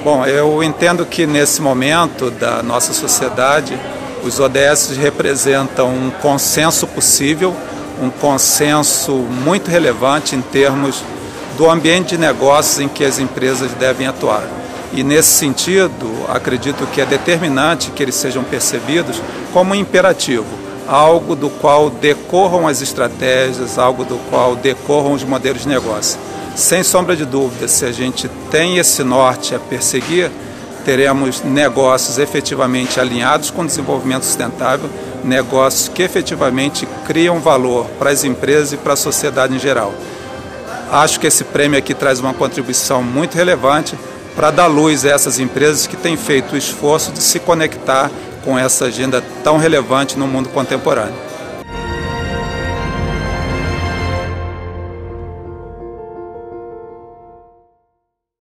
Bom, eu entendo que nesse momento da nossa sociedade, os ODS representam um consenso possível, um consenso muito relevante em termos do ambiente de negócios em que as empresas devem atuar. E nesse sentido, acredito que é determinante que eles sejam percebidos como um imperativo, algo do qual decorram as estratégias, algo do qual decorram os modelos de negócio. Sem sombra de dúvida, se a gente tem esse norte a perseguir, teremos negócios efetivamente alinhados com o desenvolvimento sustentável, negócios que efetivamente criam valor para as empresas e para a sociedade em geral. Acho que esse prêmio aqui traz uma contribuição muito relevante para dar luz a essas empresas que têm feito o esforço de se conectar com essa agenda tão relevante no mundo contemporâneo.